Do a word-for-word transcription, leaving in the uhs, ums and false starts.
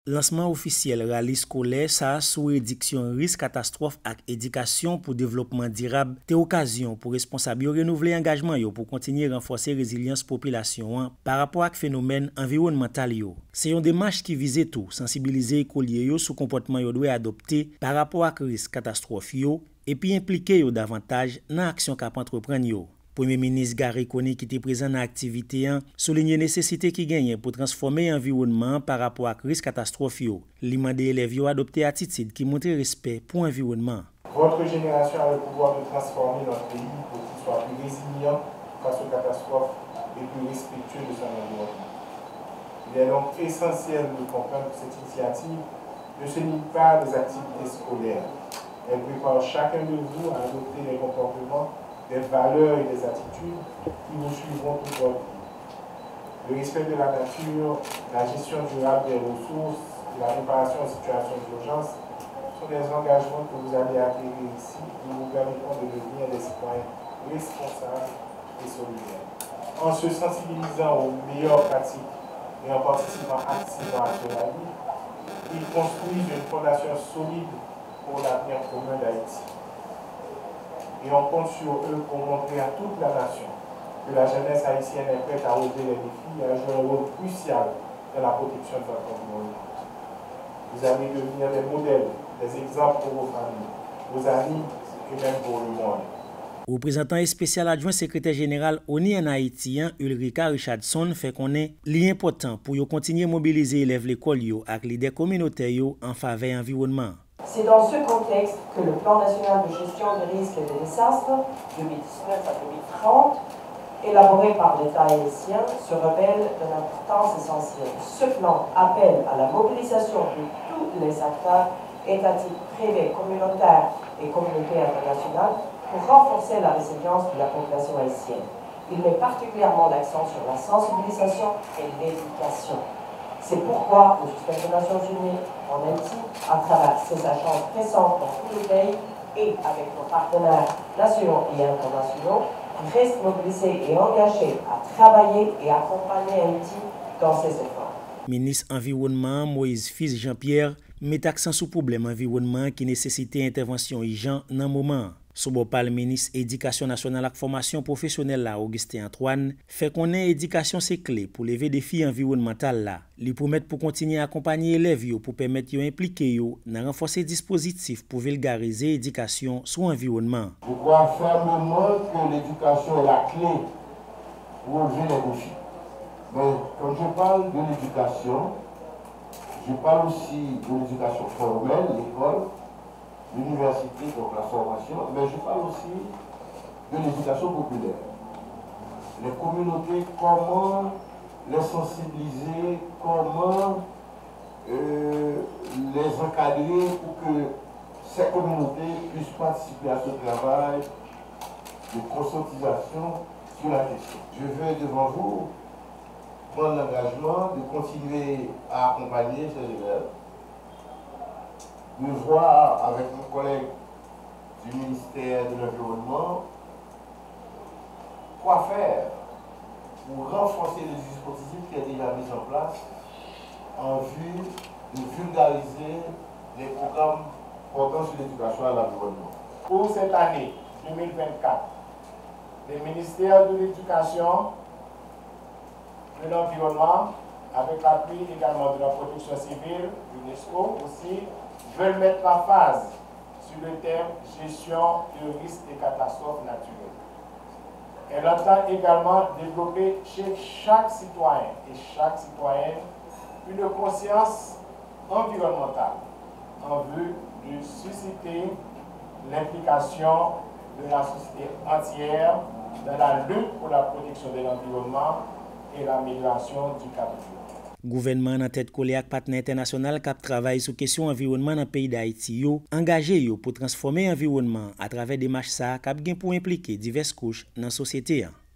Lancement officiel rallye scolaire ça sous réduction risque catastrophe et éducation pour développement durable té occasion pour responsable yo renouveler engagement yo pour continuer renforcer résilience population hein, par rapport à phénomène environnemental yo. C'est une démarche qui vise tout sensibiliser écoliers yo sur comportement yo doit adopter par rapport à risque catastrophe yo et puis impliquer yo davantage dans action qu'a entreprendre yo. Premier ministre Gary Coney qui était présent dans l'activité a souligné la nécessité qui gagne pour transformer l'environnement par rapport à risque catastrophe. Il demande aux élèves d'adopter une attitude qui montre respect pour l'environnement. Votre génération a le pouvoir de transformer notre pays pour qu'il soit plus résilient face aux catastrophes et plus respectueux de son environnement. Il est donc essentiel de comprendre que cette initiative ne se limite pas à des activités scolaires. Elle prépare chacun de vous à adopter des comportements, des valeurs et des attitudes qui vous suivront toute votre vie. Le respect de la nature, la gestion durable des ressources et la préparation aux situations d'urgence sont des engagements que vous allez acquérir ici qui vous permettront de devenir des citoyens responsables et solidaires. En se sensibilisant aux meilleures pratiques et en participant activement à la vie, ils construisent une fondation solide pour l'avenir commun d'Haïti. Et on compte sur eux pour montrer à toute la nation que la jeunesse haïtienne est prête à relever les défis et à jouer un rôle crucial dans la protection de votre environnement. Vous allez devenir des modèles, des exemples pour vos familles, vos amis et même pour le monde. Représentant spécial adjoint secrétaire général O N I en Haïti, Ulrika Richardson, fait qu'on est l'important pour continuer à mobiliser les élèves de l'école et les leaders communautaires en faveur de l'environnement. C'est dans ce contexte que le plan national de gestion des risques et des désastres deux mille dix-neuf à deux mille trente, élaboré par l'État haïtien, se révèle d'une importance essentielle. Ce plan appelle à la mobilisation de tous les acteurs étatiques, privés, communautaires et communautés internationales pour renforcer la résilience de la population haïtienne. Il met particulièrement l'accent sur la sensibilisation et l'éducation. C'est pourquoi le système des Nations Unies en Haïti, à travers ses agences présentes dans tout le pays et avec nos partenaires nationaux et internationaux, reste mobilisé et engagé à travailler et accompagner Haïti dans ses efforts. Ministre Environnement Moïse Fils Jean-Pierre met accent sur le problème environnement qui nécessite intervention urgente dans le moment. Sous le ministre Éducation nationale et formation professionnelle là, Augustin Antoine, fait qu'on ait éducation c'est clé pour lever des défis environnementaux là. Lui promettre pour continuer à accompagner les élèves pour permettre de impliquer dans renforcer dispositifs pour vulgariser l'éducation sur l'environnement. Je crois fermement que l'éducation est la clé pour relever les défis. Mais quand je parle de l'éducation, je parle aussi de l'éducation formelle, l'école, l'université, donc la formation, mais je parle aussi de l'éducation populaire. Les communautés, comment les sensibiliser, comment euh, les encadrer pour que ces communautés puissent participer à ce travail de conscientisation sur la question. Je veux devant vous prendre l'engagement de continuer à accompagner ces élèves, de voir avec mon collègue du ministère de l'Environnement quoi faire pour renforcer les dispositifs qui sont déjà mis en place en vue de vulgariser les programmes portant sur l'éducation à l'environnement. Pour cette année deux mille vingt-quatre, le ministère de l'Éducation, de l'Environnement, avec l'appui également de la protection civile, l'UNESCO aussi, veulent mettre la phase sur le thème gestion de risques et catastrophes naturelles. Elle entend également développer chez chaque citoyen et chaque citoyenne une conscience environnementale en vue de susciter l'implication de la société entière dans la lutte pour la protection de l'environnement et l'amélioration du cadre de vie. Gouvernement en tête collé avec partenaires internationaux qui travaillent sur question environnement dans le pays d'Haïti engagé pour transformer l'environnement à travers des marches ça qui pour impliquer diverses couches dans la société.